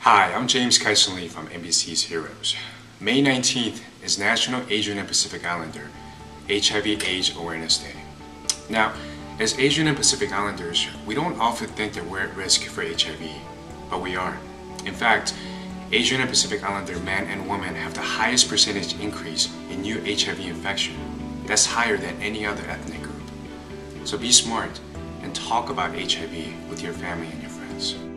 Hi, I'm James Kyson-Lee from NBC's Heroes. May 19th is National Asian and Pacific Islander HIV/AIDS Awareness Day. Now, as Asian and Pacific Islanders, we don't often think that we're at risk for HIV, but we are. In fact, Asian and Pacific Islander men and women have the highest percentage increase in new HIV infection. That's higher than any other ethnic group. So be smart and talk about HIV with your family and your friends.